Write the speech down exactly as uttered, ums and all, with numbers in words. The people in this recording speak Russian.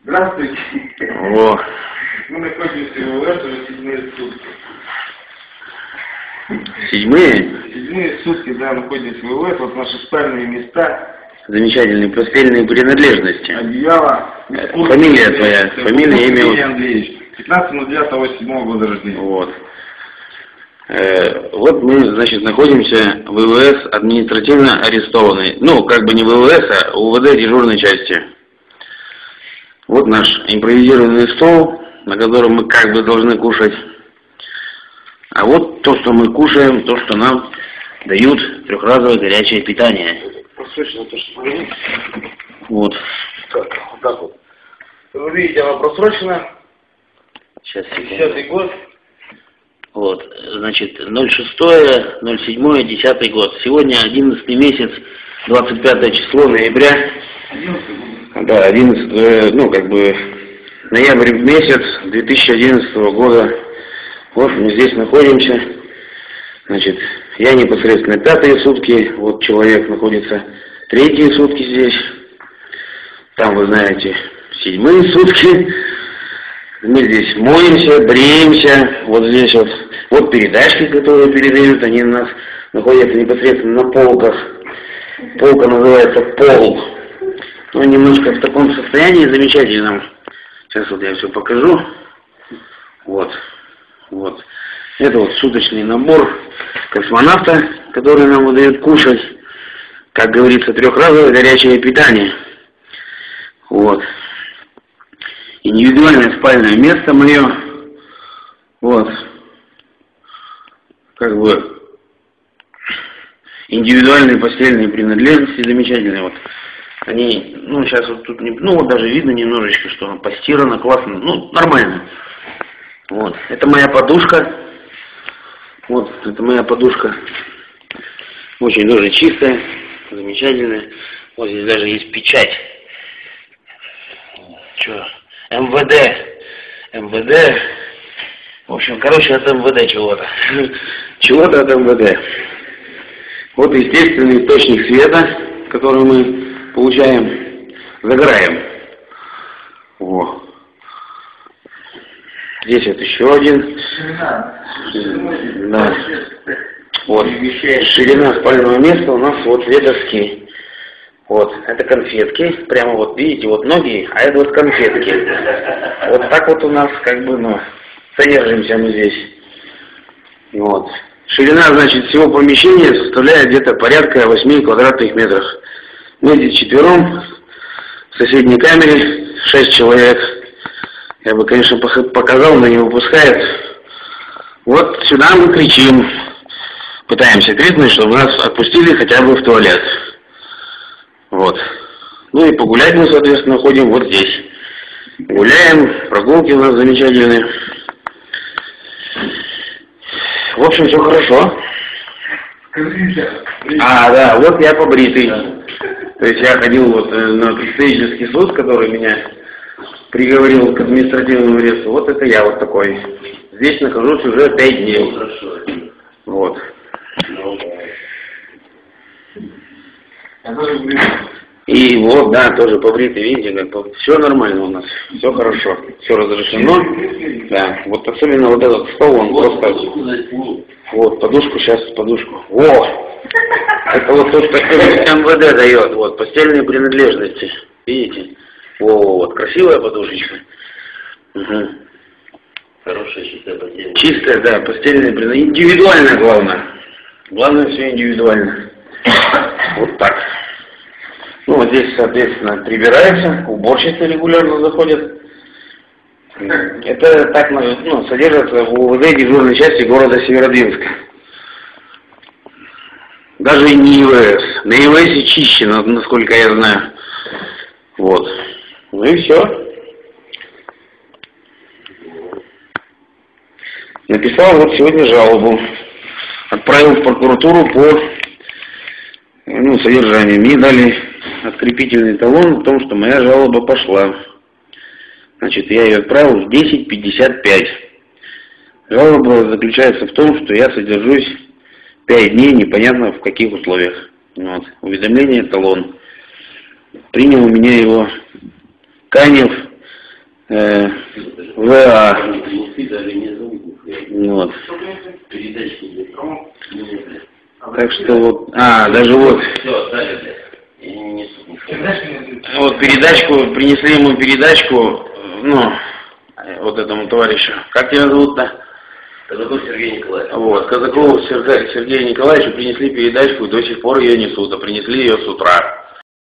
Здравствуйте. О. Мы находимся в ВВС уже седьмые сутки. Седьмые? Седьмые сутки, да, находимся в ВВС. Вот наши спальные места. Замечательные постельные принадлежности. Одеяло. Фамилия твоя, фамилия, имя. Юрий Андреевич. пятнадцатого девятого седьмого года рождения. Вот. Э, вот мы, значит, находимся в ВВС административно арестованный. Ну, как бы не ВВС, а УВД дежурной части. Вот наш импровизированный стол, на котором мы как бы должны кушать. А вот то, что мы кушаем, то, что нам дают трехразовое горячее питание. Просрочено то, что говорит. Вот. Так, вот так вот. Вы видите, оно просрочено. Сейчас, десятый год. Вот, значит, ноль шестое, ноль седьмое, десятый год. Сегодня одиннадцатый месяц, двадцать пятое число ноября. Да, одиннадцатое, ну, как бы, ноябрь месяц две тысячи одиннадцатого года. Вот мы здесь находимся. Значит, я непосредственно пятые сутки, вот человек находится третьи сутки здесь. Там, вы знаете, седьмые сутки. Мы здесь моемся, бреемся, вот здесь вот, вот передачки, которые передают, они у нас находятся непосредственно на полках. Полка называется пол. Ну, немножко в таком состоянии замечательном. Сейчас вот я все покажу. Вот, вот. Это вот суточный набор космонавта, который нам выдает кушать. Как говорится, трехразовое горячее питание. Вот. Индивидуальное спальное место мое, вот, как бы, индивидуальные постельные принадлежности замечательные, вот, они, ну, сейчас вот тут, не, ну, вот даже видно немножечко, что она постирана, классно, ну, нормально, вот, это моя подушка, вот, это моя подушка, очень тоже чистая, замечательная, вот здесь даже есть печать, что? МВД, МВД, в общем, короче, от МВД чего-то, чего-то от МВД. Вот естественный источник света, который мы получаем, загораем. Во. Здесь вот еще один. Да. Вот. Ширина спального места у нас вот две доски. Вот, это конфетки, прямо вот, видите, вот ноги, а это вот конфетки. Вот так вот у нас, как бы, ну, содержимся мы здесь. Вот. Ширина, значит, всего помещения составляет где-то порядка восьми квадратных метров. Мы здесь четвером, в соседней камере шесть человек. Я бы, конечно, показал, но не выпускает. Вот сюда мы кричим, пытаемся крикнуть, чтобы нас отпустили хотя бы в туалет. Вот. Ну и погулять мы, соответственно, ходим вот здесь. Гуляем, прогулки у нас замечательные. В общем, все хорошо. А, да, вот я побритый. То есть я ходил вот на представительский суд, который меня приговорил к административному аресту. Вот это я вот такой. Здесь нахожусь уже пять дней. Вот. И вот, да, тоже побритый, видите, как бы все нормально у нас, все хорошо, все разрешено. Да, вот особенно вот этот стол, он просто... Вот, подушку, сейчас подушку. О! Это вот то, что МВД дает, вот, постельные принадлежности. Видите? О, вот, красивая подушечка. Угу. Хорошая, чистая постель. Чистая, да, постельная принадлежность. Индивидуально, главное. Главное, все индивидуально. Вот так. Ну, вот здесь, соответственно, прибирается, уборщицы регулярно заходят. Это так, ну, содержится в УВД дежурной части города Северодвинска. Даже и не ИВС. На ИВС чище, насколько я знаю. Вот. Ну и все. Написал вот сегодня жалобу. Отправил в прокуратуру по, ну, содержанию. Мне дали открепительный талон о том, что моя жалоба пошла. Значит, я ее отправил в десять пятьдесят пять. Жалоба заключается в том, что я содержусь пять дней, непонятно в каких условиях. Вот. Уведомление талон. Принял у меня его Канев э, ВА. Принесли, даже не зовут. Вот. Передачки для кого? Так что вот, а, даже вот, Все, оставили, блядь. И не несут ничего. вот передачку, принесли ему передачку, ну, вот этому товарищу. Как тебя зовут-то? Казаков Сергей Николаевич. Вот, Казакову Сергею Сергею Николаевичу принесли передачку, и до сих пор ее несут, а принесли ее с утра.